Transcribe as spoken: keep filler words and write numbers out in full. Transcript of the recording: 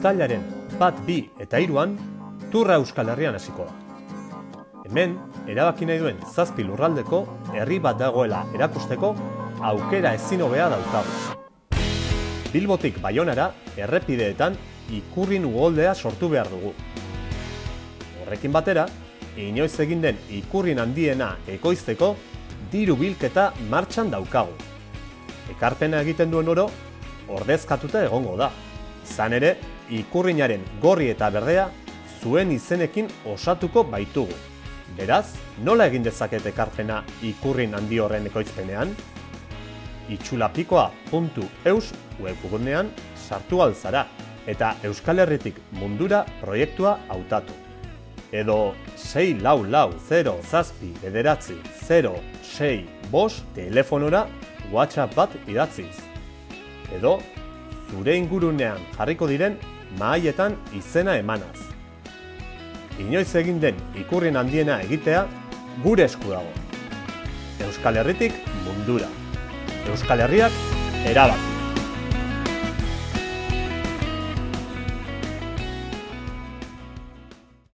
Uztailaren bat, bi eta hiruan Turra Euskal Herrian hasiko da. Hemen, erabaki nahi duen zazpi lurraldeko herri bat dagoela erakusteko aukera ezin hobea daukagu. Bilbotik Baionara errepideetan ikurrin uholdea sortu behar dugu. Horrekin batera, inoiz egin den ikurrin handiena ekoizteko diru bilketa martxan daukagu. Ekarpena egiten duen oro, ordezkatuta egongo da. Izan ere, ikurrinaren gorri eta berdea zuen izenekin osatuko baitugu. Beraz, nola egin dezaket ekarpena ikurrin handi horren ekoizpenean? itxulapikoa puntu eus webgunean sartu alzara eta Euskal Herritik mundura proiektua hautatu. Edo sei lau lau zero zazpi bederatzi zero sei bost telefonora WhatsApp bat idatziz. Edo zure ingurunean jarriko diren mahaietan izena emanaz. Inoiz egin den ikurrin handiena egitea gure esku dago. Euskal Herritik mundura. Euskal Herriak erabaki.